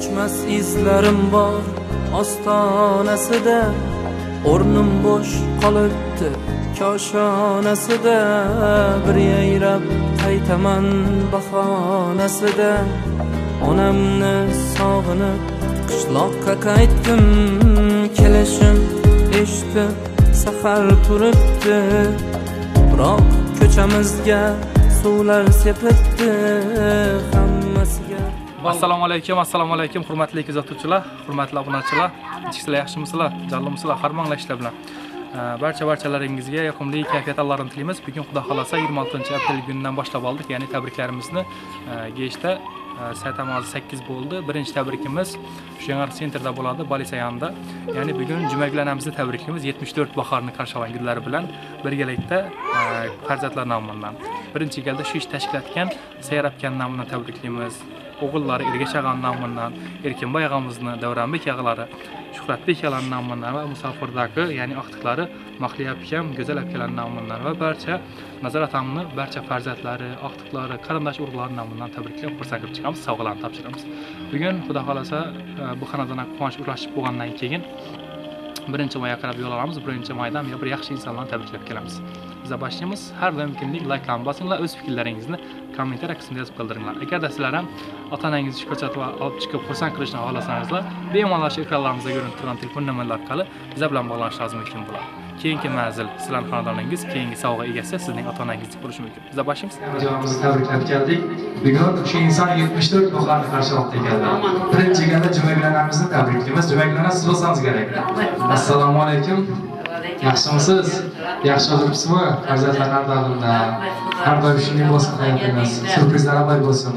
O'chmas izlarim bor ostonasida, o'rnim bo'sh qolibdi koshonasida. Bir yayrab qaytaman bahonasida, onamni sog'inib qishloqqa qaytdim. Kelishim eshitib sahar turibdi, biroq ko'chamizga suvlar sepibdi hammasiga. Assalomu alaykum hurmatli kuzatuvchilar, hurmatli obunachilar. Sizlar yaxshimisizlar? Jallimisizlar? Harmanglar ishlar bilan. Barchalaringizga yoqimli kayfiyatlarni tilaymiz. Bugun Xudo xolasa 26-aprel kunidan boshlab oldik, ya'ni tabriklarimizni Geshda saytamiz 8 bo'ldi. Birinchi tabrikimiz Shuyangar sentrda bo'ladi, Balisayanda. Ya'ni bugun jumagilarimizni tabriklaymiz 74 bahorni qarshi olgan kunlari bilan birgalikda farzandlar nomidan. Birinchi galda shu ish tashkil etgan Sayrabkan nomidan tabriklaymiz. O'g'illari Ergash og'am nomidan, Erkinboy og'amizni, Davronbek og'alari, Shuhratbek og'alar nomidan va musofirdagi, ya'ni oqtiqlari Mahliya akam, Go'zal akalar nomidan va barcha Nazar otamni barcha farzandlari, oqtiqlari, qarindosh urug'lari nomidan tabriklab xursand qilib chiqamiz, sovg'alarni topshiramiz. Bugun Xudo xolasa bu xonadonga quvonch ulashib bo'lgandan keyin 1-mayga qarab yo'l olamiz. 1-maydan bir yaxshi insonlarni tabriklab kelamiz. Biz boshlaymiz. Har doimgidek like-larni bosinglar, o'z fikrlaringizni kommentariya qismida yozib qoldiringlar. Agarda sizlar ham ota-onangizni ko'rsatib olib chiqib xursand qilishni xohlasangizlar, bemalol ekrallarimizda ko'rinib turgan telefon nomerlari orqali biz bilan bog'lanishingiz mumkin bo'ladi. Keyingi manzil sizlarning xonadoningiz, keyingi sovg'a egasi sizning ota-onangiz bo'lishi mumkin. Biz boshlaymiz. Videomizni tabriklab keldik. Bugun o'sha inson 74 bahorni qarshi olib keldi. Birinchi galda jumagilarimizni tabriklaymiz. Jumagilarni siz bo'lsangiz kerak. Assalomu alaykum. Yaxshimisiz? Yaxshi o'tiribsizmi? Farzandlar davrida har doim shunday bo'lsin hayotingiz. Surprizlar ham bo'lsin.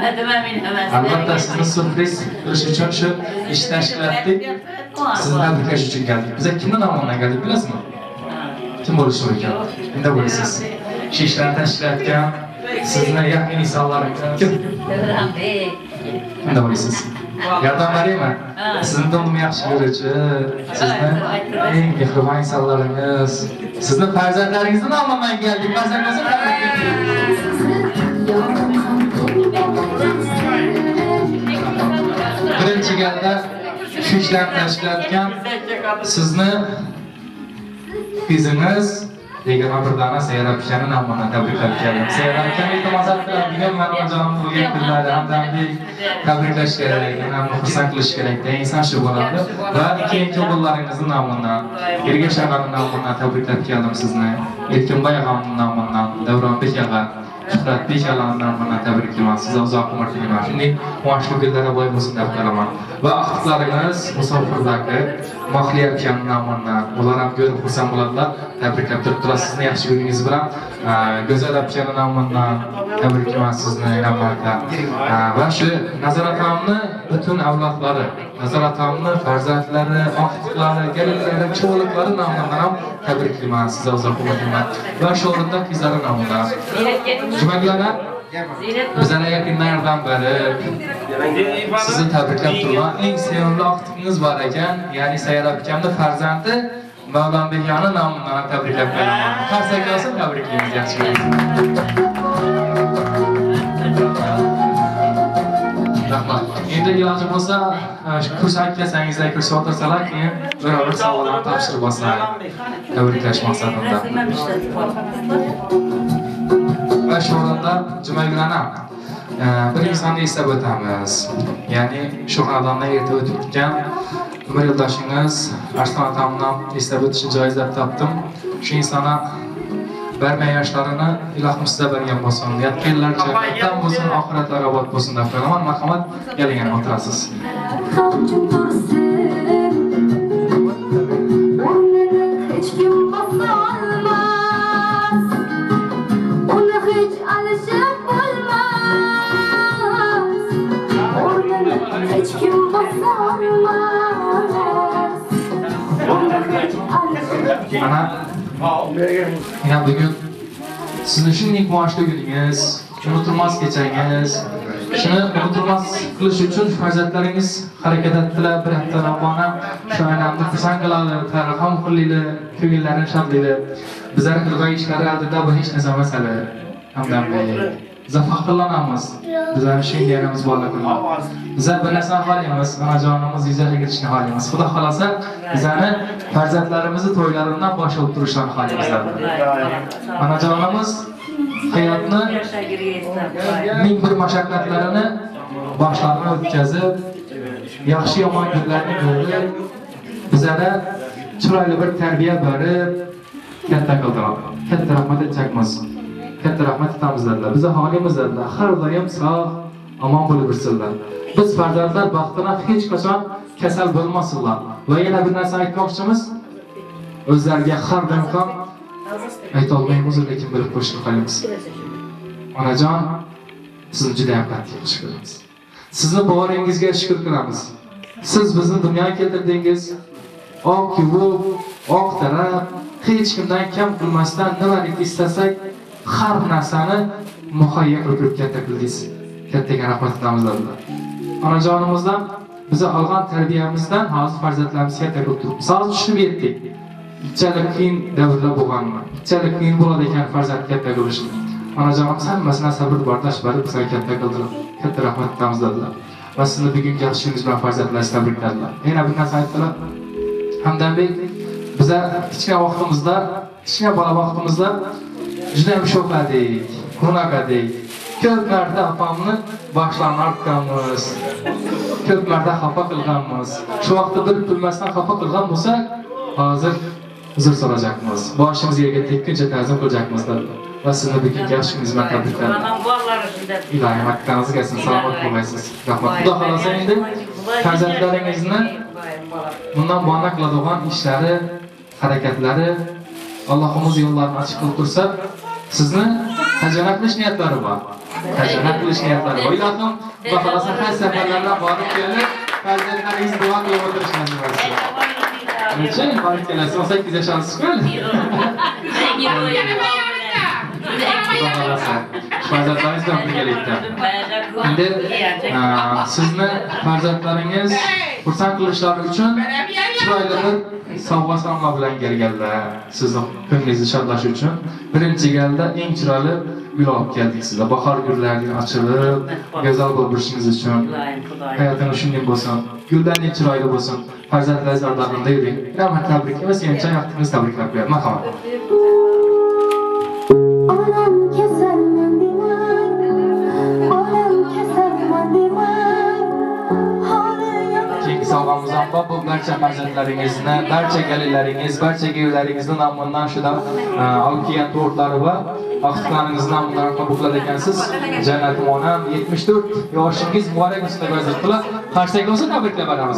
Albatta sizni surpriz qilish uchun shu ish tashkil etdik. Sizni tabriklash uchun keldik. Biz kimni nomidan keldik bilasizmi? Kim bo'lishi mumkin? Endi bo'lasiz. Shu ishlarni tashkil etgan sizni yaqin insonlaringiz kim? Endi bo'lasiz. Yordam beraymi? Sizni do'nim yaxshi ko'ruvchi, sizni eng mehribon insonlaringiz, sizni farzandlaringizni nomidan keldik. Farzandingizni birinchi galda shu ishlarni tashkil etgan sizni qizingiz Begona Birdona Sayrabkani nomidan tabriklab keldim. Sayrabkani iltimos qilib, bugun mana jonim bo'lgan kunlarda hamdardlik tabriklash kerak, hamda xursand qilish kerak. Inson shu bo'ladi. Va keyingi o'g'illaringizni nomidan, Ergash og'amning nomidan tabriklab keldim sizni. Erkinboy og'amning nomidan, Davronbek og'a, Shuhratbek og'amning nomidan tabriklayman. Sizni uzoq umr tilayman. Shunday quvonchli kunlarga boy bo'lsin deb qolaman. Va oqtiqlaringiz musofirdagi Mahliya akam nomidan, ular ham ko'rib xursand bo'ladilar. Tabriklab turibdilar sizni yaxshi kuningiz bilan. Go'zal akam nomidan tabriklayman sizni navbatda. Va shu Nazar otamni butun avlodlari, Nazar otamni farzandlari, oqtiqlari, kelinlari, cho'liqlari nomidan ham tabriklayman. Sizga uzoq umr tilayman. Va shu o'rinda qizlari nomidan. Jumagilar bizlarga yaqinlardan beri sizni tabriklab turgan eng sevimli oqtiqingiz bor ekan, ya'ni Sayrabkamning farzandi Mavlonbekoni nomidan tabriklab qolaman. Qarsak olsin, tabriklaymiz yaxshi. Rahmat. Endi iloji bo'lsa, kursga kelsangizlar, kursga o'tirsalar, keyin bir savollarni topshirib olsalar, tabriklash maqsadida. Va shu o'rinda jumagilarni bir insonni eslab o'tamiz. Ya'ni shu xonadonda erta o'tib ketgan umr yo'ldoshingiz Arslon otamni eslab o'tishni joiz deb topdim. Shu insonni barmay yoshlarini ilohim sizga bergan bo'lsin. Yatganlar jannatdan bo'lsin, oxiratlari obod bo'lsin deb qo'yaman. Marhamat, keling o'tirasiz. Ana bugun sizni shunday quvonchli kuningiz, unutilmas kechangiz, shuni unutilmas qilish uchun farzandlaringiz harakat etdilar. Bir hafta davomida shu oilamni xursand qiladi, tarixam qilinglar, ko'ngillarni shodlaydi. Bizlar qilgan ishlar oldida bu hech narsa emas hali. Hamdamlik Bize faxrlanamiz. Bizning şeýlerimiz bolalarga. Bize bir narsa halimiz, anajonimiz yuzaga kirishni halimiz. Xudo xolasa bizani farzandlarimizni to'ylaridan boshqa o'tirishlarni halimiz. Anajonimiz hayotni ming bir mashaqqatlarini boshlarına o'tkazib, yaxshi yomon kunlarni ko'rib, bizlarga chiroyli bir tarbiya berib, katta qildilar. Katta rahmat aytamiz. Katta rahmat etamizlar. Bize halimizlar har doim sog', omon bo'lib yursinlar. Biz farzandlar baxtına hech qachon kasal bo'lmasinlar. Va yana bir narsa aytmoqchimiz. O'zlariga har doim ham ayta olmaymiz, lekin bilib qo'shib qolamiz. Onajon, sizni juda ham qattiq yaxshi ko'ramiz. Sizni boringizga shukr qilamiz. Siz bizni dunyoga keltirdingiz. Oq yuvib, oq taraf, hech kimdan kam qilmasdan nimalarni istasak, har narsani muhayyo qilib katta qildingiz. Kattaga rahmat etamiz. Onajonimizdan bize olgan tarbiyamizdan hozir farzandlarimizga katta qilib turibmiz. Misol tushunib yetdik. Ichalik qiyin davrlar bo'lganmi? Ichalik qiyin bo'ladi ekan farzand katta qilishni. Onajonimiz hammasini sabr bardosh berib bizga katta qildilar. Katta rahmat etamiz dedilar. Va sizni bugungi yaxshi kuningiz bilan farzandlaringizni tabrikladilar. Yana bir narsa aytdilar. Hamdambek bize kichkina vaqtimizda, kichkina bola vaqtimizda juda ham sho'xladik, xunaqadik. Ko'p marta opamni boshlarni artganmiz. Ko'p marta xafa qilganmiz. Shu vaqtda bir bilmasdan xafa qilgan bo'lsak, hozir uzr so'rayapmiz. Boshimiz yerga tekkuncha ta'zim qilyapmiz dedilar. Va sizni bugungi yaxshi kuningiz bilan tabriklayman. Ilohim haqqingizga kelsin, salomat bo'lmaysiz. Rahmat. Xudo xolasa endi farzandlaringizni bundan bana qiladigan ishlari, harakatlari Allohimiz yo'llarini ochiq qilib tursa, sizni tajana qilish niyatlari bor. Tajana qilish niyatlari bor. Ilohim Xudo xolasa har safarlardan borib kelib, farzandlaringizni duo qilib o'tirishni nasib etsin. Nechun borib kelasiz? 18 yoshingizku. Farzandlaringiz bilan birgalikda. Endi sizni farzandlaringiz xursand qilishlari uchun chiroyli bir sovg'a-salomlar bilan kelganlar. Sizni ko'nglingizni shodlash uchun birinchi galda eng chiroyli gul olib keldik sizga. Bahor gullarini ochilib, go'zal bo'lib yurishingiz uchun. Hayotingiz shunday bo'lsin. Gullarning chiroyli bo'lsin. Farzandlaringiz ardog'ida yuring. Rahmat, tabrik emas, yancha vaqtingizni tabriklab qo'yaman. Marhamat. Olam keserman demang, olam keserman demang. Keyingi sovg'amizdan bu barcha farzandlaringizni, barcha galinlaringiz, barcha kuyovlaringizni nomidan shundan olib kelgan tortlari va vaqtlaringizni nomidan qabul qilar ekansiz. Jannatim onam 74 yoshingiz muborak bo'lsin deb va'da qilib, qarsak bo'lsa tabriklab beramiz.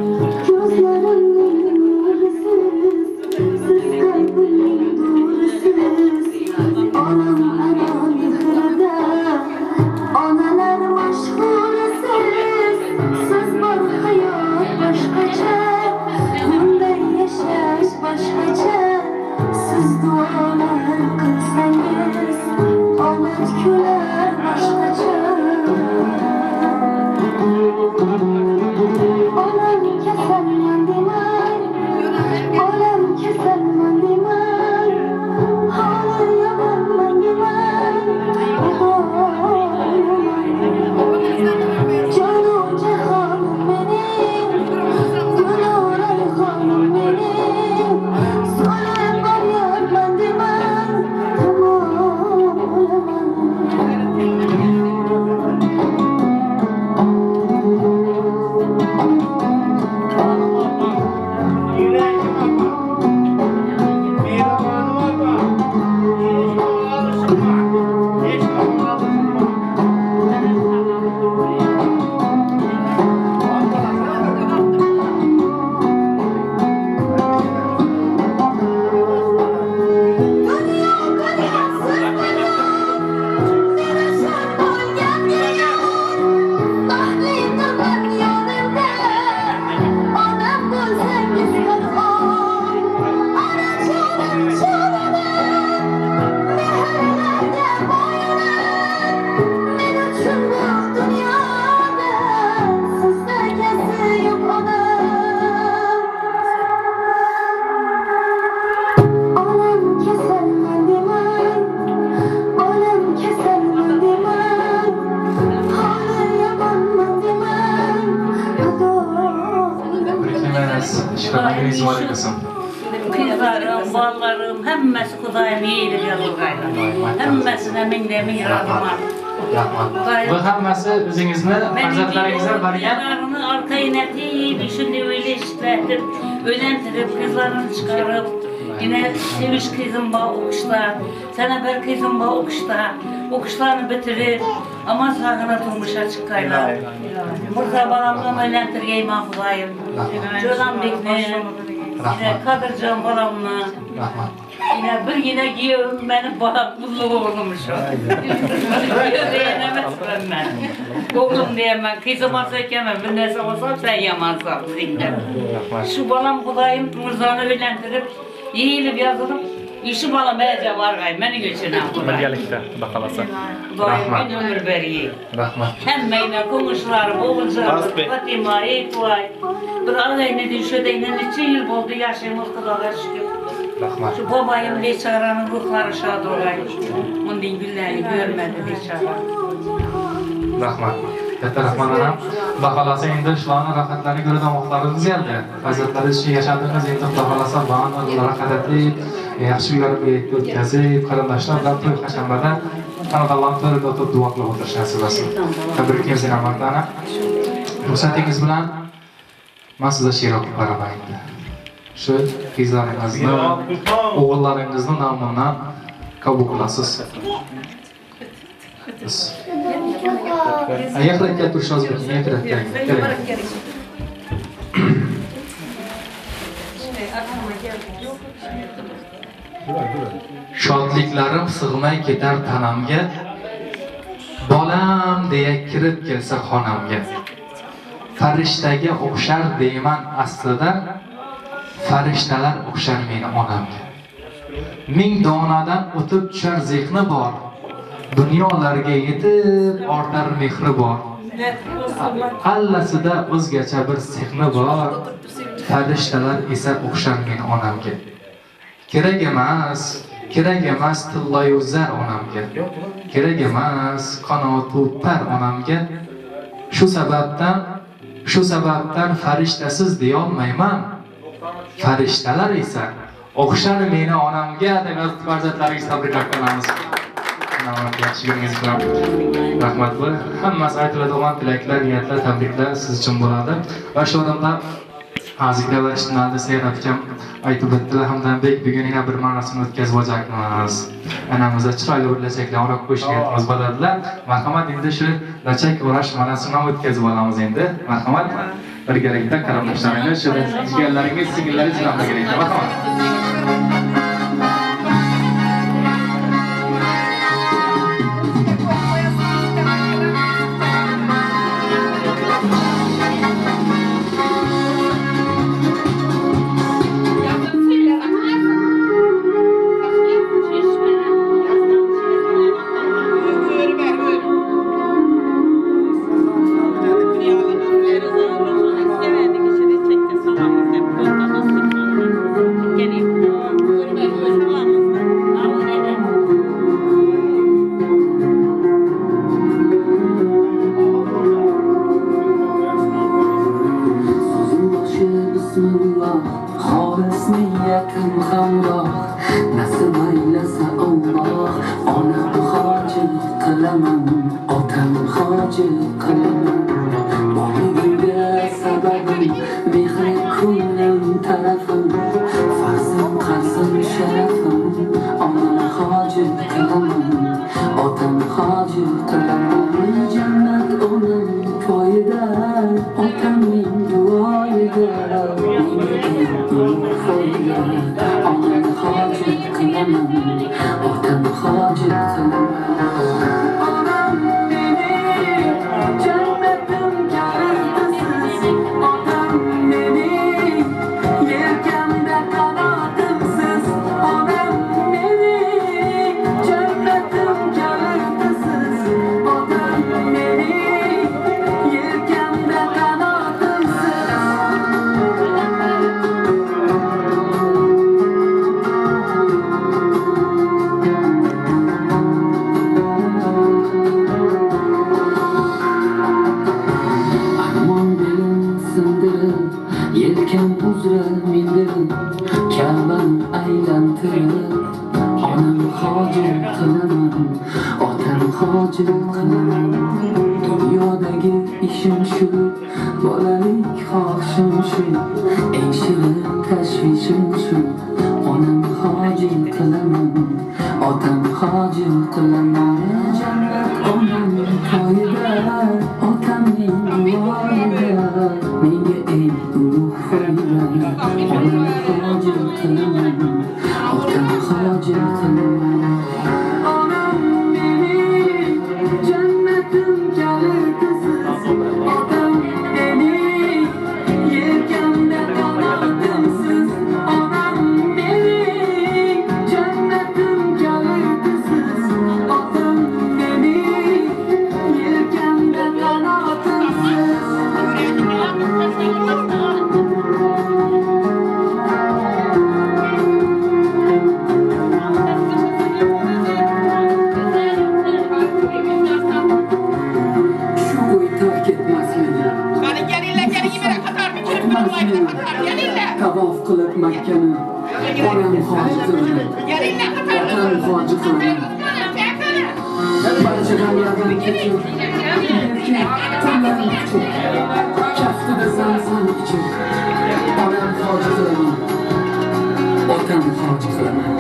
Gözlerimden nursiz, siz kalbimin nursiz. Rahmatimiz, ishqalaringiz bor bo'lsin. Kızlarım, ballarım, hemmesi Kudayım iyilik yazılgaylar. Hemmesine ming rahmat. Rahmat. Bu hammasi o'zingizni farzandlaringizga bergan. Kızlarını arkaya netiyip, şimdi öyle işletip, ölentirip, kızlarını çıkarıp, yine seviş kızım bağ okuşta, sana bir kızım bağ okuşta, okuşlarını bitirip, ama sağına turmuşa çıkaylar. Burada balamdan ölentirgeyim Kudayım. Çoğdan bekleyin. Yine Kadircan balamla. Rahmat. Yine bir yine giyiyorum benim balam mutlu olmuş o. Giyiyor diyenemez ben. Oğlum diyemem, kızım asayken bir neyse olsam sen yamansam zinde. Şu balam Kudayım Murzan'ı evlendirip, yiyilip yazılıp, işi balam ece var gayim, beni göçünen Kudayım. Birgalikda, Xudo xolasa. Kudayım ben ömür vereyim. Rahmat. Hemmeyle konuşlarım, oğulcarım, Fatima, Eytuay. Bir ağayla düşüdeyine neçe yıl oldu yaşayımız Kuday'a şükür. Rahmat. Şu babayım Leçara'nın ruhları şad olayım. Onun günlerini görmedi Leçara. Rahmat. Katta rahmat anam. Xudo xolasa endi shularni rohatlarini ko'rib damoqlarimiz keldi. Farzandlari shu yashadingiz endi Xudo xolasa bani rohatli, yaxshi uylarga o'tkazib, qarindoshlar bilan to'y hashamlarda Allohning to'rida o'tib duo qilib o'tirish nasib etsin. Tabriklaymiz Rahmat ana. Ruxsatingiz bilan men sizga she'r o'qib beraman endi. Shu qizlaringizni, o'g'illaringizni nomidan qabul qilasiz. Ayaklarga turishimiz mumkin, ayaklarga. Shodliklarim sig'may ketar tanamga, bolam deya kirib kelsa xonamga. Farishtaga o'xshar deyman aslida, farishtalar o'xshar meni onamga. Ming donadan o'tib tushar zehni bor, dunyolarga yetib ortar mehri bor. Allasida o'zgacha bir sehni bor, farishtalar esa o'xshar meni onamga. Kerak emas tilloyu zar onamga. Kerak emas qanotu par onamga. Shu sababdan farishtasiz deya olmayman. Farishtalar esa o'xshar meni onamga deb farzandlaringiz tabriklar qilamiz. Yaxshiliginiz bilan rahmat bu. Hammasi aytiladigan tilaklar, niyatlar, tabriklar siz uchun bo'ladi. Va shu o'rinda Azizlar va ijtimoiy sayyoratga aytib o'tdilar hamda bugun yana bir marosimni o'tkazib olacakmiz. Anamizga chiroyli bir lachaklar o'rab qo'yish niyatimiz bo'ladilar. Marhamat, endi shu lachak o'rash marosimini o'tkazib olamiz endi. Marhamat, birgalikda qarindoshlaringiz, shu jigarlaringiz, singillaringiz bilan birgalikda. Marhamat. yetken uzra mindirim Ka'bani aylantirib Onam hojim qilaman Otam hojim qilaman Dunyodagi ishim shu Bolalik xohishim shu Eng shirin tashvishim shu Onam hojim qilaman Otam hojim qilaman Jannat onamning to'yida Otamning voyida Menga eng ulug' foyda Onam hojim qilaman Otam hojim qilaman Onam mening jannatim kalitisiz Otam mening yelkamda qanotimsiz Onam mening jannatim kalitisiz Otam mening yelkamda qanotimsiz Tavof qilib Makkani onam hoji qilaman Otam hoji qilaman Barcha g'amlardan kechib Qo'llarim kuchib Kaftida zamzam ichib Onam hoji qilaman Otam hoji qilaman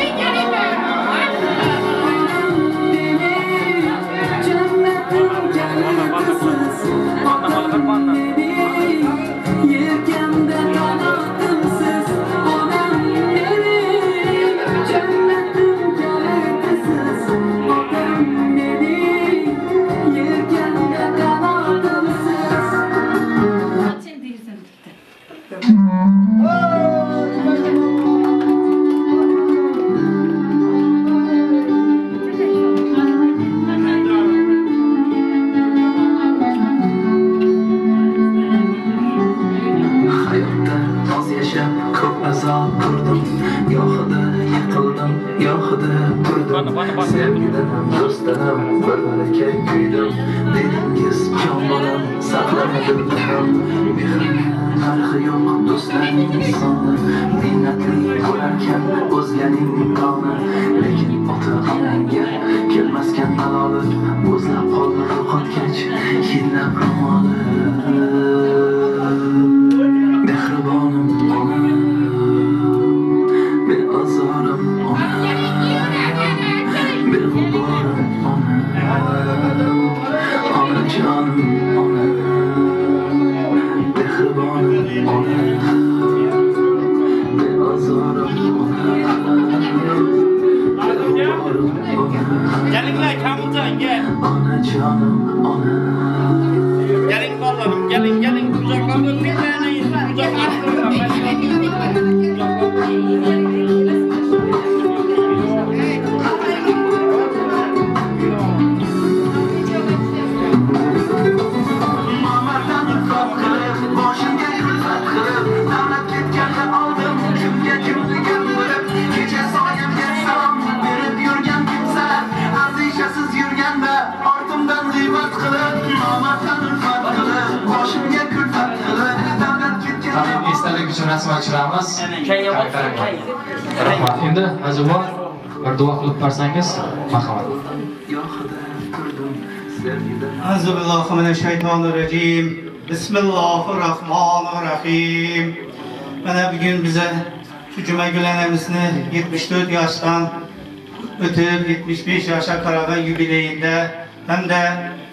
Yelkamda qanotimsiz Onam mening jannatim kalitisiz Otam mening yelkamda qanotimsiz Sen deyirsən bitti. Hayotda oz yashab ko'p azob ko'rdim Yo'qida yiqildim, yo'qida turdim Sevgidan ham do'stdan ham bir baraka kuydim Dedingiz jon bolam saqlamadim ham Mehrning narxi yo'q do'stlarning soni Minnatli bo'larkan o'zganing nomi Lekin ota-onangga kelmaskan malolik O'zlab qolma yo'qotgach yillab ro'moli Mehribonim onam, beozorim onam, beg'uborim onam, onajonim onam, mehribonim onam, beozorim onam, beg'uborim onam, onajonim onam. Gelin bakalım, gelin kucaklanın bir tane insan Esdalik uchun rasman tushiramiz. Rahmat. Endi Hajibon bir duo qilib bersangiz, marhamat. Euzubillahimineşşeytanirracim. Bismillahirrahmanirrahim. Bana bugün bize şu cuma gülenemizini 74 yaştan ötüp 75 yaşa karadan yübileyinde hem de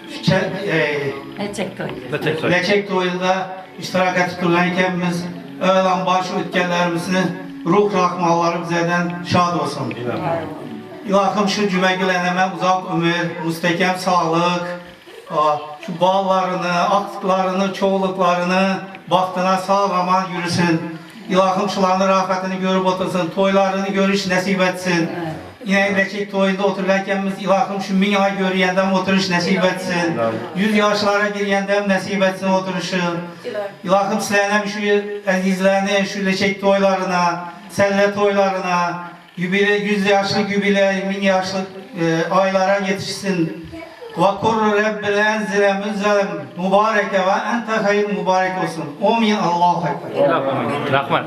Leçek toyunda iştirak etip dururkenimiz öğlen başı ötkenlerimizni ruh rahmanları bizden şad olsun. İlahım şu cuma güleneme uzak ömür, müstekem sağlık, şu bağlarını, aktıklarını, çoğuluklarını baktına sağlaman yürüsün. İlahım şuların rahatını görüp otursun, toylarını görüş nasip etsin. Yine Leçek toyunda otururken ilahım şu 1000 ay görüyenden oturuş nasip etsin. 100 yaşlara giriyenden nasip etsin oturuşu. İlahım sizlerine şu azizlerine, şu Leçek toylarına, selle toylarına, 100 yaşlık, 1000 yaşlık aylara yetişsin. Kur Rabbil enzile müzzelim mübareke ve ente hayır mübarek olsun. Amin. Allahu Ekber. Rahmat.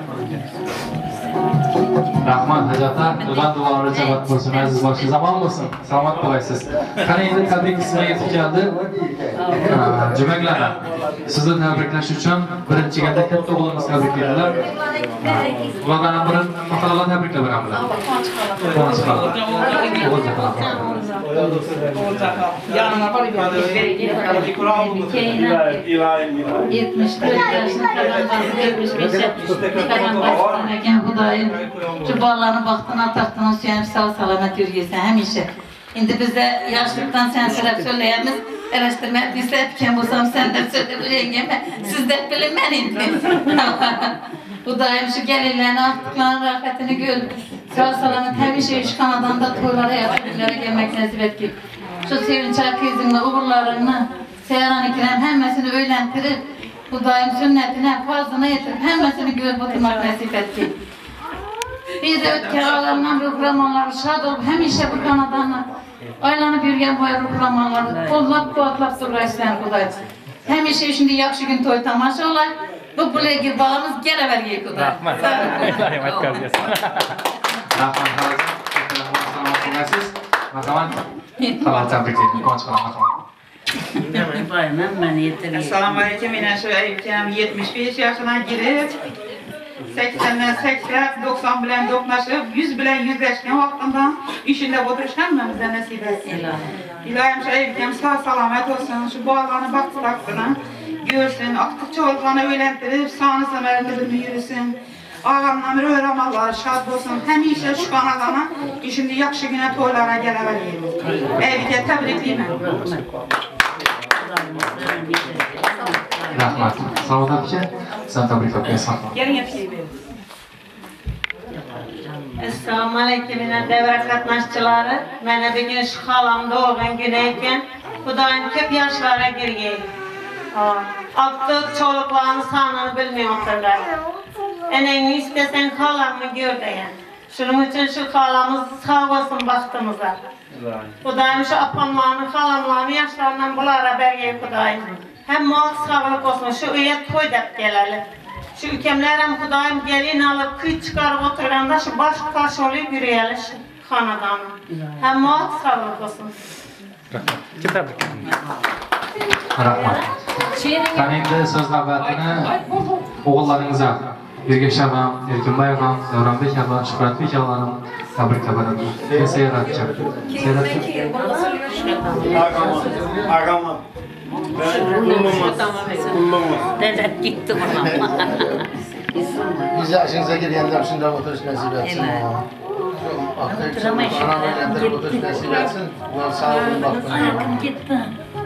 Rahmat hajata, Xudo duolarga javob bo'lsin. Aziz boshi zamon bo'lsin. Salomat bo'lasiz. Qani endi tabrik qismiga yetib keldi. Jumaglana. Sizni tabriklash uchun birinchi galda katta o'g'limiz tabriklaydilar. Ulardan biri maqolalar tabriklab beramiz. Quvonch qiladi. Yanına var ya. 74 yaşında Xudayım, şu ballarını baktığına taktığına süyenip sağ salamet yürüyesen hemişe. Şimdi biz de yaşlıktan sen sebep söyleyemiz, araştırma etmişse etken bulsam sen de söyle bu yengeme, siz de bilin ben indi. Xudayım şu gelinlerini artıklarının rahmetini gör, sağ salamet hemişe şu kanadan da toylara yaptıklara gelmek nasip et ki. Şu sevinç kızımla uğurlarını, seyran ikilen hemmesini öğlentirip, Xudayım sünnetine, fazlına yetirip hemmesini görüp oturmak nasip et ki. Biz de ötken ağlarından ruhlamanları şad olup hemişe bu kanadanla aylanıp yürüyen boya ruhlamanları kollap kuatlap dururaysan Xudayım. Hemişe şimdi yakşı gün toy tamaşa olay, bu buraya gir bağımız gele vergiye Xudayım. Rahmat. Rahmat kazıyız. Rahmat hazır. Selamat olasiz. Marhamat. Halal tabriklayman. Quvonch qilaman. Assalamu alaikum. Men shu aytgan 75 yaşına girib 80'den 80, 90 bilen doknaşıp 100 bilen yüzleşken vaxtında işinde oturuş hemmemize nasip etsin. İlahim şu aytgan sağ salamet olsun. Şu bağlarını baktığına görsün. Aktıkça olğanı öğlendirip sağını semerini bilme yürüsün. Ağamdan bir öğrenmalar şad olsun. Hemişe şu kanalana şimdi yakşı güne toylara gelebileyim. Evde tebrikliyim. Rahmat. Salomat aka, sen tabriklab qo'yasan. Gelin yapayım. Assalamu alaikum devre katnaşçıları. Bana bugün şu halam doğum güneyken Xudayım köp yaşlara girgey. Aktık çoluklarını sanını bilmiyorlar. Eneni istesen halamı gör deyen. Şunun için şu halamız sağ olsun baktığımıza. Xudayım şu apanlarını, halamlarını yaşlarından bulara bergey Xudayım. Hem mal sağlık olsun, şu üye toy dep gelelim. Şu ülkemlerim Xudayım gelin alıp kıy çıkarıp oturanda şu baş karşı olup yürüyelim şu kanadanı. Hem mal sağlık olsun. Kim tabriklaydi? Rahmat. Qani endi so'z navbatini o'g'illaringizga Ergash og'am, Erkinboy og'am, Davronbek og'am, Shuhratbek og'am tabriklab beradi. Seyratchi. Ağamı. Devlet gitti bana. 100 yaşınıza girgende şunda oturuş nasip etsin. Oturamayız. Anam oturuş nasip etsin. Sağ olun baktım. Ayakım gitti.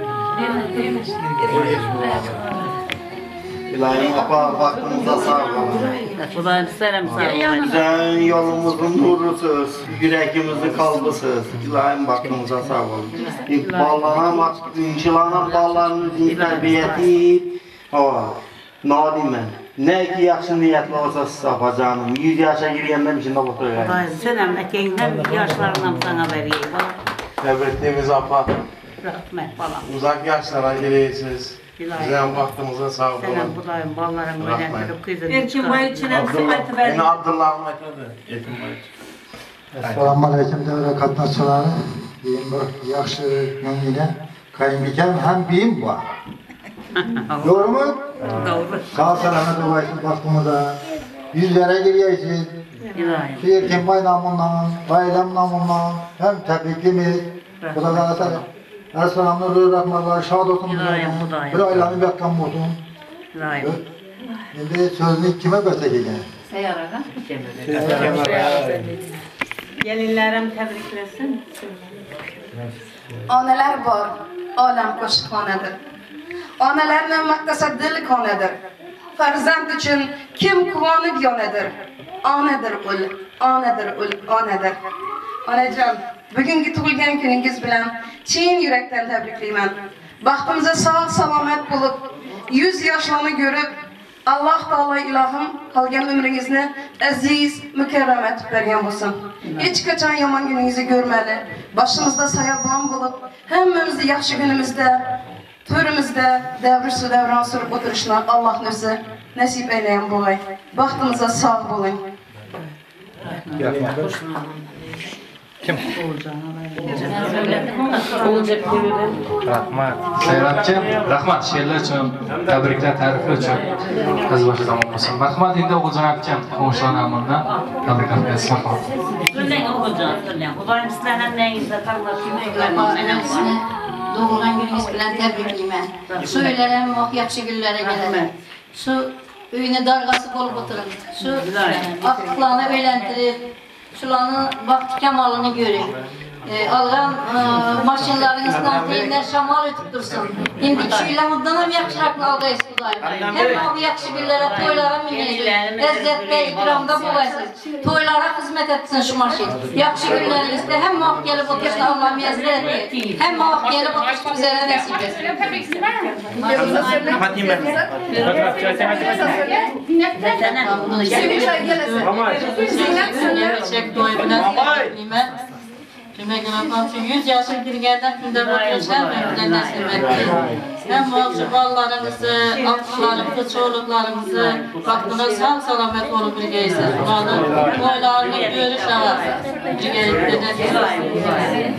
İlahim apa vaktinize sağ olun. Xudayım selam sağ olun. Güzel yolumuzun nurusuz, yüreğimizin kalbısız. İlahim vaktinize sağ olun. İkballana, inşilana ballarını terbiyeti. Nadimen. Ne ki yaxşı niyetli olsa Safa canım. 100 yaşa girgenden içinde oturuyor. Xudayım selam ekeğinden yaşlarından sana vereyim. Tebrikliğimiz apa. Rahmet balam. Uzak yaşlara giriyorsunuz. Güzel vaktimize sağ olun. Selam Xudayım ballarını öğrendirip kızını Erkinboy için hepsi verdim. Yine Abdullah'ın ekmedi. Erkinboy için. Assalamu alaikum devre katnaşçıları. Beyim bu yaxşı yönüyle kayınbikem hem beyim var. Doğru mu? Doğru. Sağ selamet olayısın baktığımızda. Yüzlere giriyorsun. İlahim. Erkinboy namından, bayram namından hem tebriklimiz. Bu da zaten Esselamünaleyküm rahmetullah şad olsun. Bir aylanı bekkan olsun. Şimdi sözünü kime besleyeceğim? Seyarara. Gelinlerim tebriklesin. Onalar bor, olam qo'shiqxonadir. Onalarning maqtasa dil konadir. Farzand uchun kim quvonib yonadir. Onadir ul, onadir ul, onadir. Onajon, bugungi tug'ilgan kuningiz bilan chin yurakdan tabriklayman. Baxtimizni sog' salomat bo'lib, 100 yoshlarni ko'rib, Allah Taala ilahim kalgan ömrünüzni aziz, mükerrem etip bergen bolsun. Hiç kaçan yaman gününüzü görmeli. Başımızda sayabon bulup, hemmemizi yaxşı günümüzde, törümüzde devri devran sürüp oturuşuna Allah nefsi nasip eyleyen bolay. Bahtımıza sağ bolun. Kim? Rahmat. Sayratchi, rahmat she'rlar uchun, tabriklar, ta'riflar uchun. Qiz boshi zamon bo'lsin. Rahmat endi O'g'iljon akam, qo'shnilar nomidan tabriklar berasiz. Sizlarning O'g'iljon, sizlarning. Xudoyim sizlarning hammangizga taqdir Anamsini doğulan gününüz bilen tebrikliyim. Şu öylere yaxşı günlere gelelim. Şu öyüne dargası bolup oturun. Şu aktıklarını öğlendirip, şulanın vakti kemalını görün. Algan maşinlarınızdan teyinler şamal ötüp dursun. Şimdi kişiyle muddanam yakşıraklı algayız kudayım. Hem o yakşı günlere toylara mineydi. Ezzetle ikramda bulasın. Toylara hizmet etsin şu maşin. Yakşı günlerinizde hem muhak gelip otursun Allah'ım yazdı etti. Hem muhak gelip otursun bize de nasip etsin. Rahmat yiyeyim ben. Cümle 100 yaşın girgenden günde bakıyorsan ömrüden nasip etti. Hem mağlup ballarınızı, aktılarımızı, çoğuluklarımızı vaktine sağ salamet olup birgeysin. Bunların boylarını görüş ağası. Birgeylikte nasip etsin.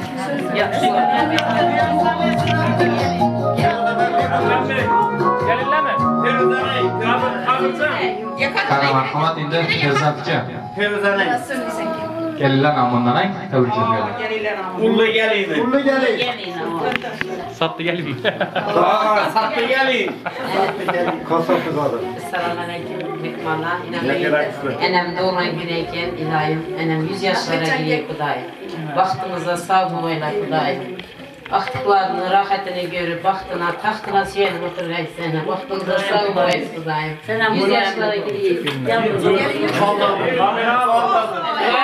Rahmat endi Ferzandga. Kelinlar nomidan tabriklar beraman. Ullu gelin. Ullu gelin. Sattı gelin. Sattı gelin. Kasapı kadar. Selamünaleyküm mehmanlar. Enem doğulan güneyken ilahim. Enem 100 yaşlara giriyor kudayım. Vaktimize sağ bulmayla kudayım. Aktıklarını, rahatını görüp, vaktına, tahtına süyelim oturayım sana. Vaktimize sağ bulmayız kudayım. 100 yaşlara giriyor. Kamera bağladı.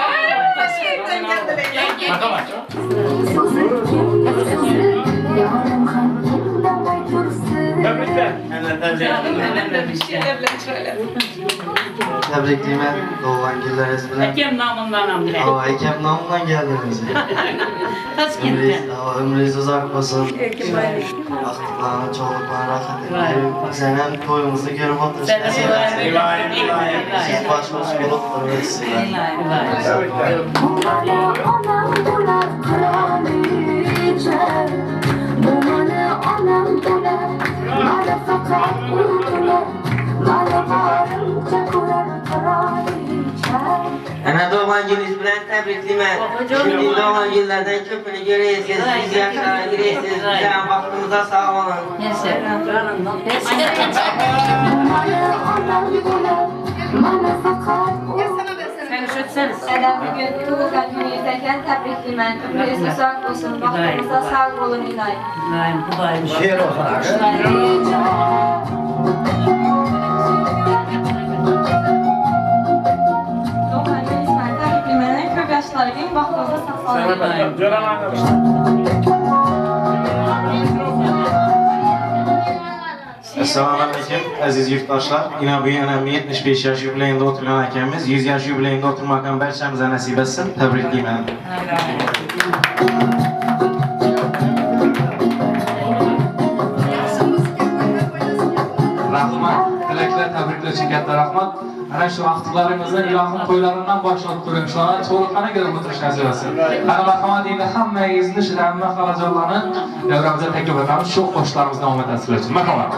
Tebrikliyim doğulan günleriniz bilen. Ekem namından amca. Ekem namından geldiniz. Kaç gitti? Ömrünüz uzak olsun. Aktıklarına, çoğuluklarına rahat edin. Senem toyumuzu görüp otursunuz. Siz baş baş olup duruyorsunuz. Ana doğan gününüz bilen tebrikliyim. Şimdi doğan günlerden köpünü görüyorsunuz. 100 yaşlara giriyorsunuz. Güzel vaktinize sağ olun. Sen üşütseniz. Selam bugün doğulan gününüzdeyken tebrikliyim. Ömrünüz uzak olsun. Vaktinize sağ olun inayım. İnayım kudayım. Şer olarak. Assalamu alaikum aziz yurtdoshlar. Ina bu yana 75 yosh yubileyinde oturgan akamiz 100 yosh yubileyinde oturmakdan barchamizga nasib etsin. Tabriklayman. Rahmat, tilaklar, tabriklar uchun katta rahmat. Ana shu vaqtlaringizni ilohim to'ylaridan boshlab turing. Shularni to'liqana ko'rib o'tirish nasib etsin. Qani marhamat endi hammangizni shu hamma xalajonlarni davramizga taklif etamiz. Shu qo'shiqlarimizni davom etasizlar uchun. Marhamat.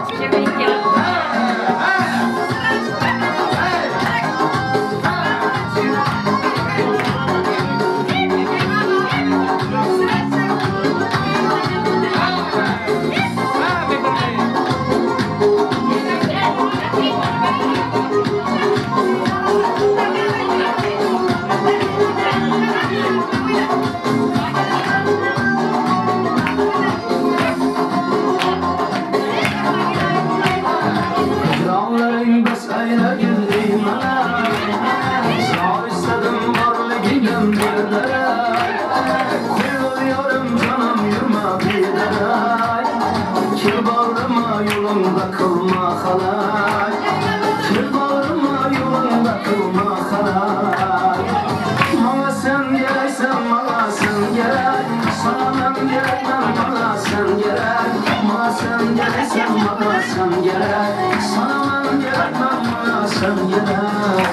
sen gene.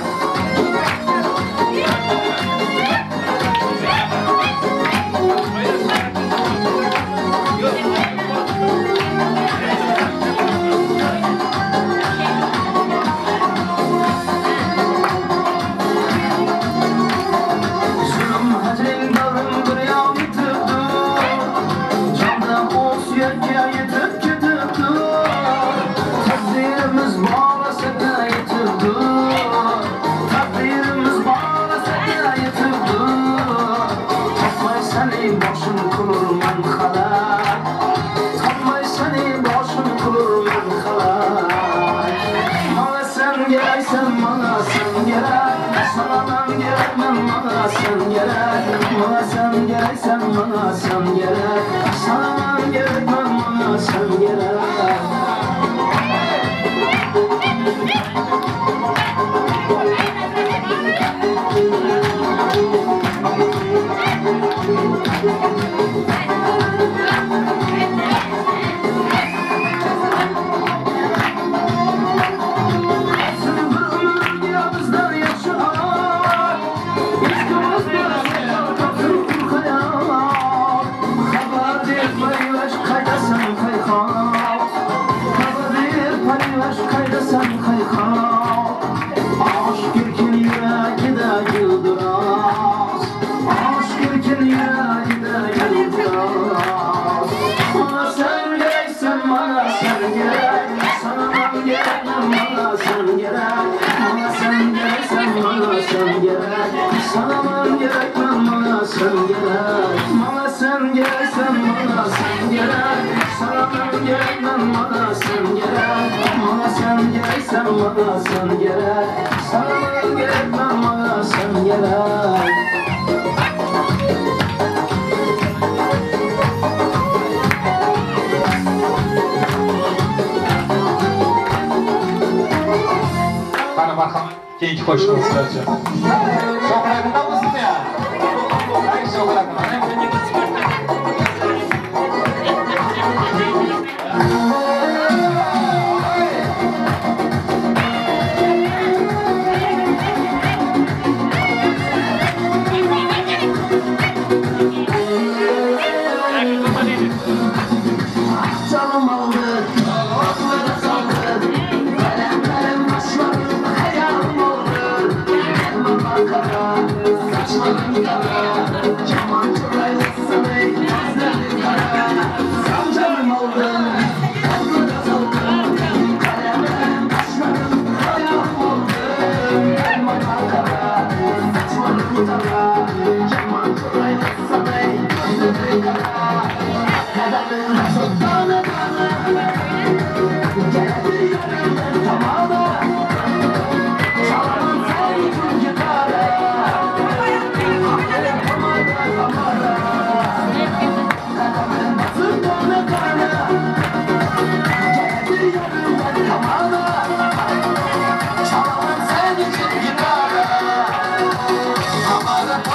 Bana bakalım. Keyif koştunuz sadece. Şokrakında mısın ya? Ay şokrakında. Canım aldı, oklara saldı, kalem kalem başlarım, hayalim oldu. Elma bakara, saçlarım kara, keman çıraylı sarı, gözlerim kara. Canım aldı, oklara saldı, kalem kalem başlarım, hayalim oldu. Elma bakara, saçlarım kara, keman çıraylı sarı, gözlerim kara. Kadının sultanı bana geldi yanımdan tamama. Çalamam seni tüm gitara. Aklım kamada kamada. Kadının sultanı bana geldi yanımdan tamama. Çalamam seni tüm gitara. Kamada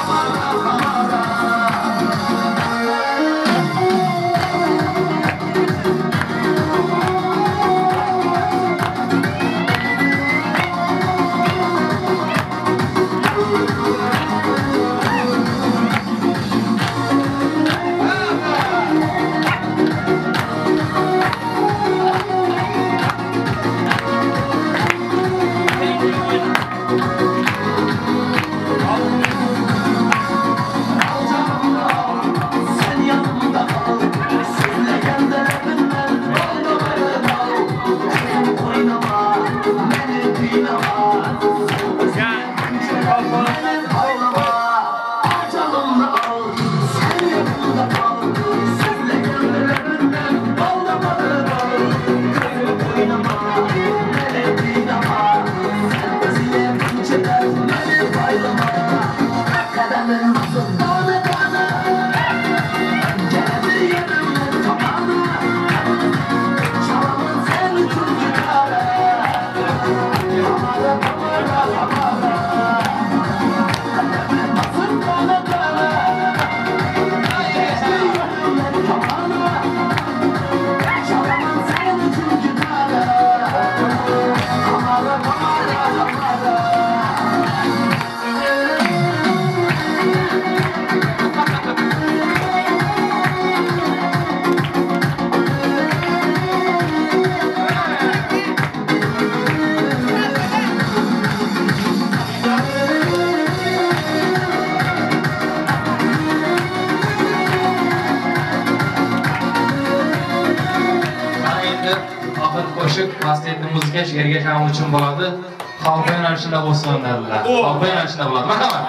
Vasiyetli muzika she'rga shamol uchun bo'ladi. Xalq yo'nalishida bo'lsin dedilar. Xalq yo'nalishida bo'ladi. Marhamat.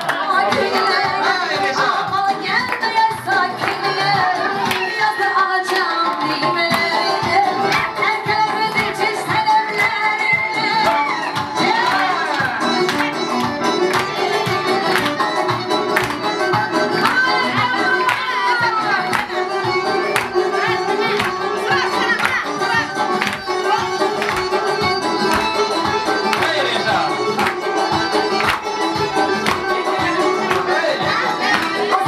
Hey!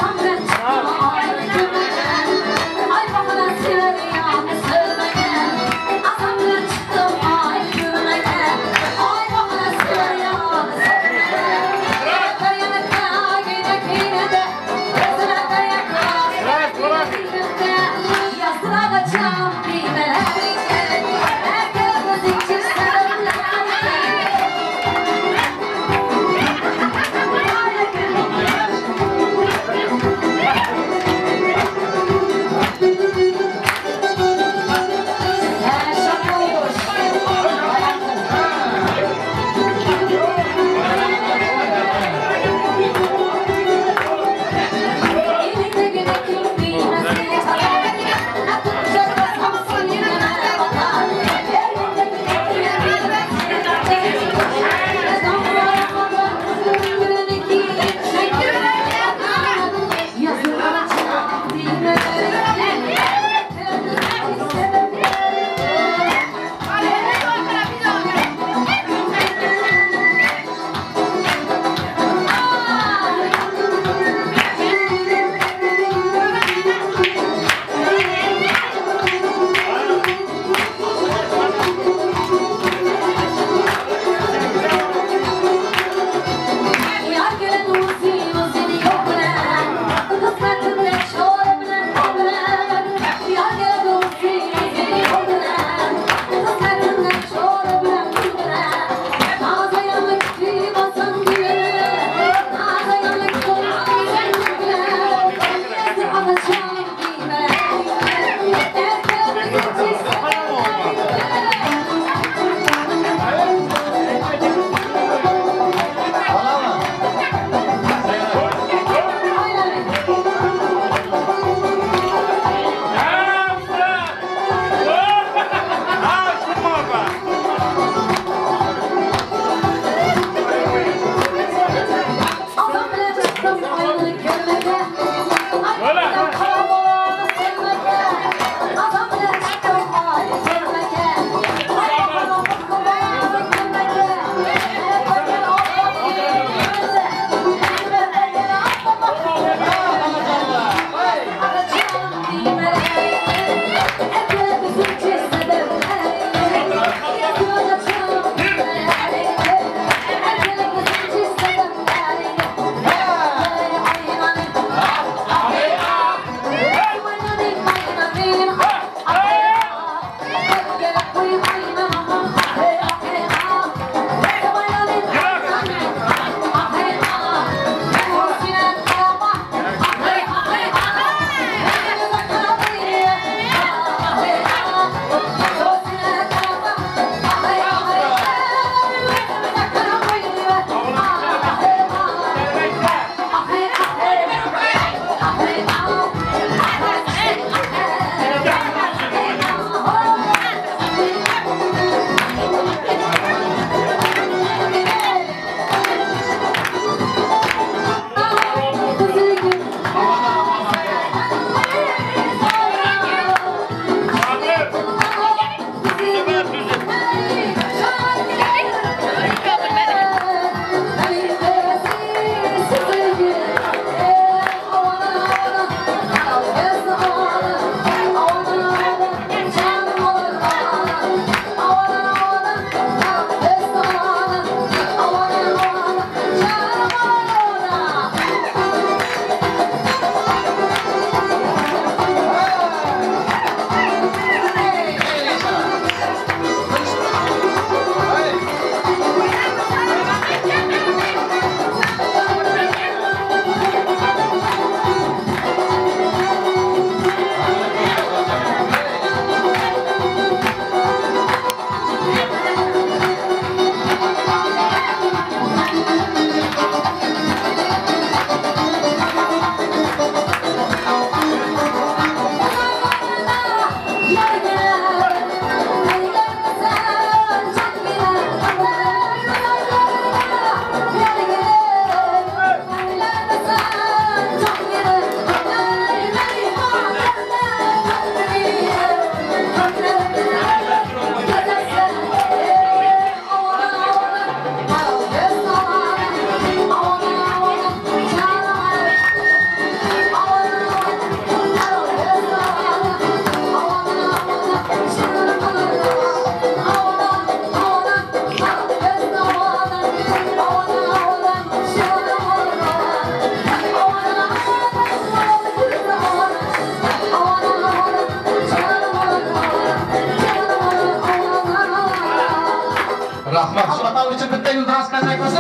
Rahmat. Şu atav için bitta yulduraz qanday bo'lsin?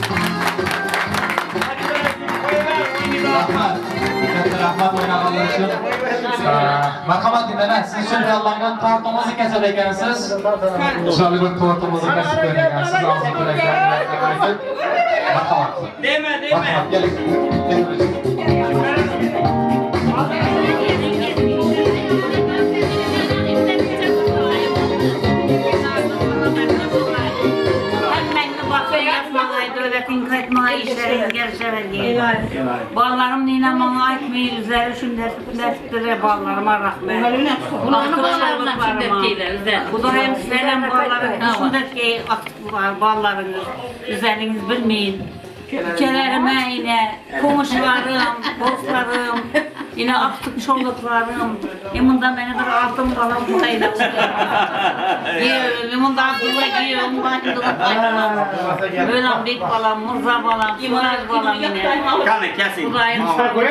Rahmat. Rahmat o'ynaganlar uchun. Marhamat edalar, siz uchun tayyorlangan tortimizni kasab ekansiz. Chiroyli bir tortimizni kasab ekansiz. Og'zingizga qo'ying. Marhamat. Dema. Marhamat, keling. Devletin kayıtmaya işleriniz gelişebildiği. Bağlarım neyine bana aytmayı üzeri şündettiler bağlarıma rahmet. Bunların bağlarından şündettiler. Bu da hem sizlerden bağlarım şündettiği aktıklar bağlarınız. Üzeriniz bilmeyin. Ülkelerime yine komşularım, dostlarım, yine aktık çoluklarım. Bundan beni bir altın kalan burayla. Bundan Abdullah giyiyorum, böyle büyük balam, Murza balam, Murat balam yine. Kanı kesin. Budayım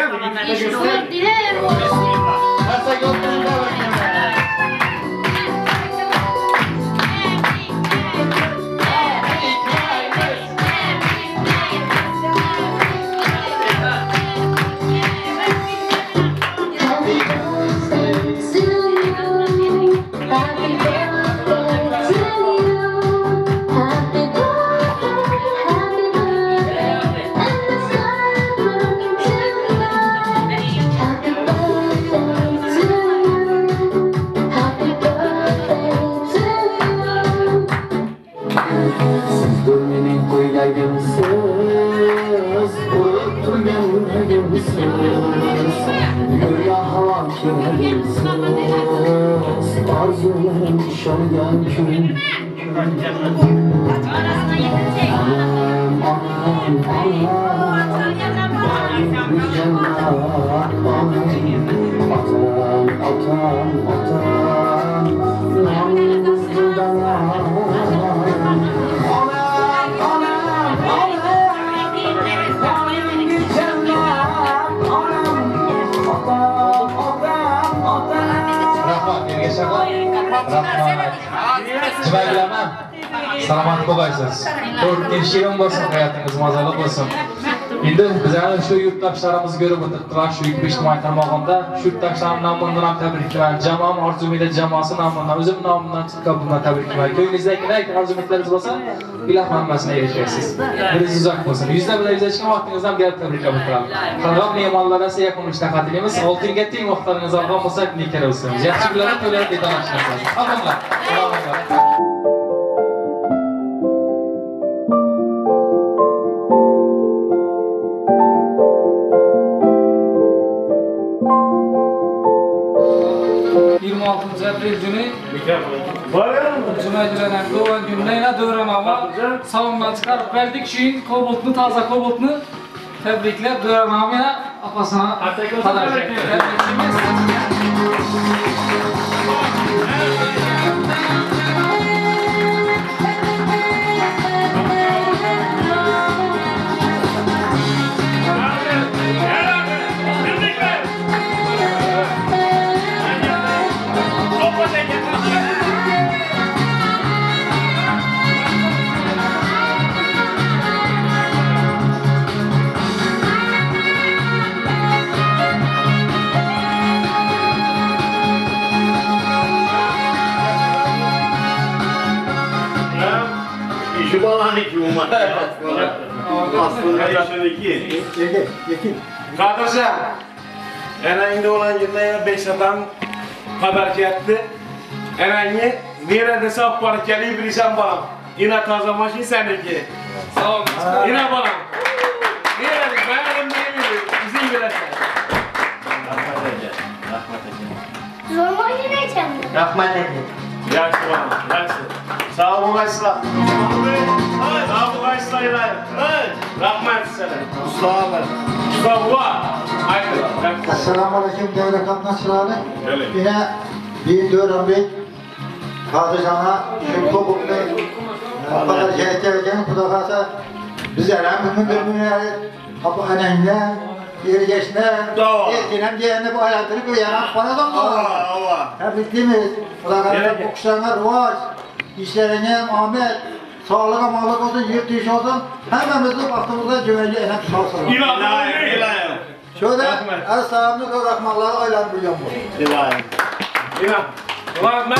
arzularım şalgan gün Jibagilaman, salomat bo'lasiz. To'rtinchi yil bo'lsin, hayotingiz mazali bo'lsin. Endi bizlarning shu yurtdoshlarimiz ko'rib o'tiribdilar, shu ijtimoiy tarmog'ida shu yurtdoshlarning nomidan ham tabriklayman. Jamoam Orzu Umid jamoasi nomidan, o'zim nomimdan chiqqan tabriklayman. Ko'nglingizdagi arzu-umidlaringiz bo'lsa, iloh hammasini erishasiz. Biringiz uzoq bo'lsin. Yuzlab yuzlashgan vaqtingizdan berib tabriklab o'tiraman. Qirg'oq mehmonlar esa yakunlashda taqdirlaymiz. Oltinga teng vaqtlaringizni olgan bo'lsak, nikara bo'lsin. Yaxshi kunlarda to'lab yetalashasiz. Alhamdulillah. Salomat. 26 aprel günü Cumhuriyet'in doğan gününe dövremama salondan çıkarıp verdik. Şeyin koboltunu, taze koboltunu tebrikler dövremamaya apasına kadar tebrikimiz. Şu balaniki umar. Aslında yaşındaki. Kardeşim, enayinde olan yerine 5 adam haber etti. Enayini nerede saf parçalı bilsem bana. Yine taze maşin seninki. Sağ olun. Yine bana. Nerede? Ben izin verirsen. Zorla yiyeceğim. Rahmet edin. Yaxşı bana, yaxşı. Sağ olun Aysla. Sağ olun Aysla İlay. Rahmet sana. Mustafa. Mustafa var. Haydi. Esselamu Aleyküm değerli katnaşçıları. Yine bir dövrümlük padişahına şu topuklu kadar şehitlerken kudakasa bizlere mümkün kapı önemli yerigeçler, erkenem diğerine bu hayatını bu yanak bana da mı? Tebrikliğimiz. Kudakasa bu kuşlarına ruvaç, işlerine Ahmet, sağlık amallık olsun, yurt dışı olsun. Hemimizin vaxtımızda güvence enem şansılar. İlayim. Şöyle her sahamlık ve rahmanları aylanı bilyon bu. İlayim. İlayim. Rahmet.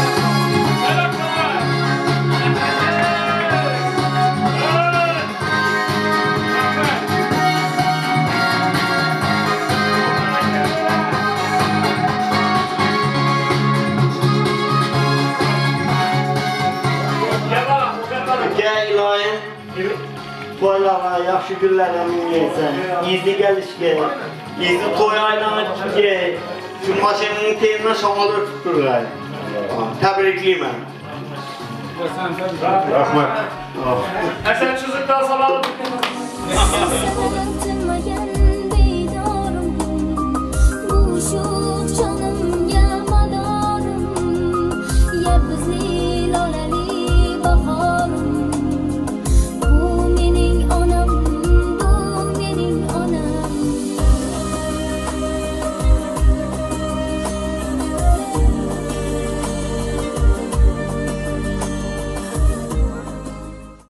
Gel ilayim. Toylara, yaxşı günlərə minləyəcən. İzli gəlişkə, izli toy aylarına ki, şu maşının teyinə şamalar tutturlar. Təbrikliyim mən. Rahmet. Sen çocuktan salalım.